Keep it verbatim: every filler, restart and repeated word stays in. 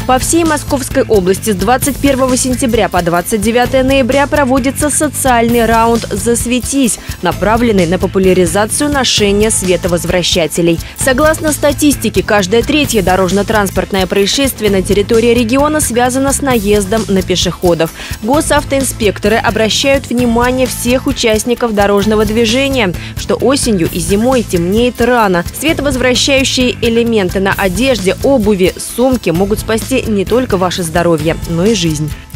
По всей Московской области с двадцать первого сентября по двадцать девятое ноября проводится социальный раунд «Засветись», направленный на популяризацию ношения световозвращателей. Согласно статистике, каждое третье дорожно-транспортное происшествие на территории региона связано с наездом на пешеходов. Госавтоинспекторы обращают внимание всех участников дорожного движения, что осенью и зимой темнеет рано. Световозвращающие элементы на одежде, обуви, сумке могут спасти не только ваше здоровье, но и жизнь.